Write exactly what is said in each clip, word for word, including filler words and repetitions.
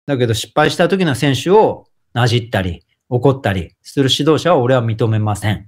だけど失敗した時の選手をなじったり、怒ったりする指導者は俺は認めません。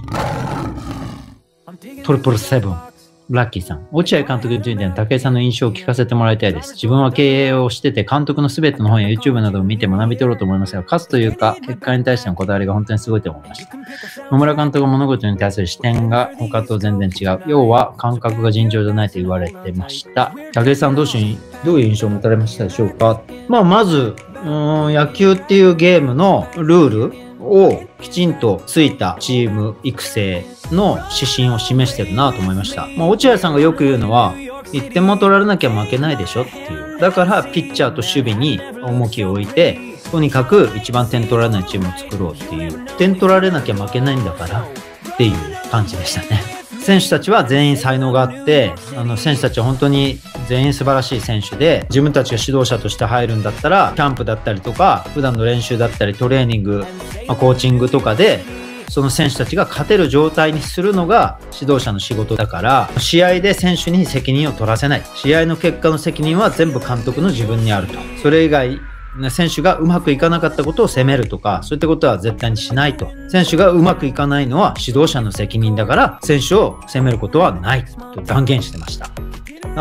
トリプルセブン。ラッキーさん。落合監督についての武井さんの印象を聞かせてもらいたいです。自分は経営をしてて、監督のすべての本や YouTube などを見て学び取ろうと思いますが、勝つというか、結果に対してのこだわりが本当にすごいと思いました。野村監督は物事に対する視点が他と全然違う。要は、感覚が尋常じゃないと言われてました。武井さんどうし、どういう印象を持たれましたでしょうか。まあ、まず、うーん、野球っていうゲームのルールをきちんとついたチーム育成の指針を示してるなと思いました。まあ、落合さんがよく言うのは、いってんも取られなきゃ負けないでしょっていう。だからピッチャーと守備に重きを置いて、とにかく一番点取られないチームを作ろうっていう。点取られなきゃ負けないんだからっていう感じでしたね。選手たちは全員才能があって、あの選手たちは本当に全員素晴らしい選手で、自分たちが指導者として入るんだったら、キャンプだったりとか、普段の練習だったり、トレーニング、まあ、コーチングとかで、その選手たちが勝てる状態にするのが指導者の仕事だから、試合で選手に責任を取らせない。試合の結果の責任は全部監督の自分にあると。それ以外、選手がうまくいかなかったことを責めるとか、そういったことは絶対にしないと。選手がうまくいかないのは指導者の責任だから、選手を責めることはないと断言してました。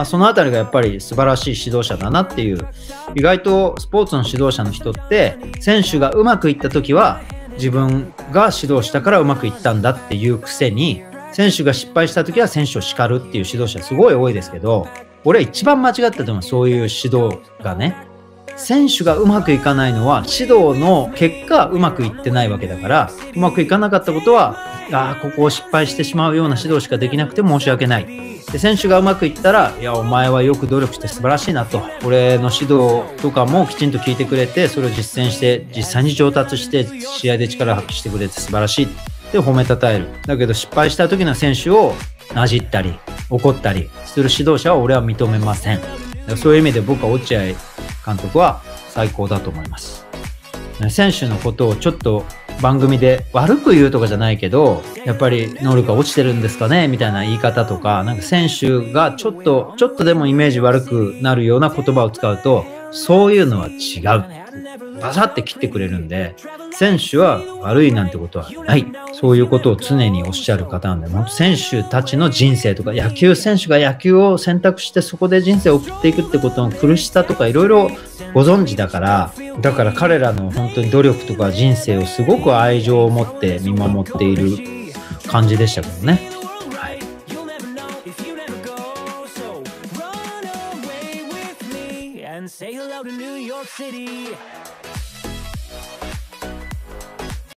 そのあたりがやっぱり素晴らしい指導者だなっていう。意外とスポーツの指導者の人って、選手がうまくいった時は自分が指導したからうまくいったんだっていうくせに、選手が失敗した時は選手を叱るっていう指導者すごい多いですけど、俺は一番間違ったと思う。そういう指導がね。選手がうまくいかないのは指導の結果うまくいってないわけだから、うまくいかなかったことは、ああ、ここを失敗してしまうような指導しかできなくて申し訳ない。で、選手がうまくいったら、いや、お前はよく努力して素晴らしいなと。俺の指導とかもきちんと聞いてくれて、それを実践して、実際に上達して、試合で力を発揮してくれて素晴らしいって褒めたたえる。だけど失敗した時の選手をなじったり、怒ったりする指導者は俺は認めません。そういう意味で僕は落合監督は最高だと思います。選手のことをちょっと番組で悪く言うとかじゃないけど、やっぱり能力が落ちてるんですかねみたいな言い方とか、なんか選手がちょっと、ちょっとでもイメージ悪くなるような言葉を使うと、そういうのは違う。バサって切ってくれるんで、選手は悪いなんてことはない。そういうことを常におっしゃる方なんで、本当選手たちの人生とか、野球選手が野球を選択してそこで人生を送っていくってことの苦しさとかいろいろご存知だから、だから彼らの本当に努力とか人生をすごく愛情を持って見守っている感じでしたけどね。はい。Say hello to New York City.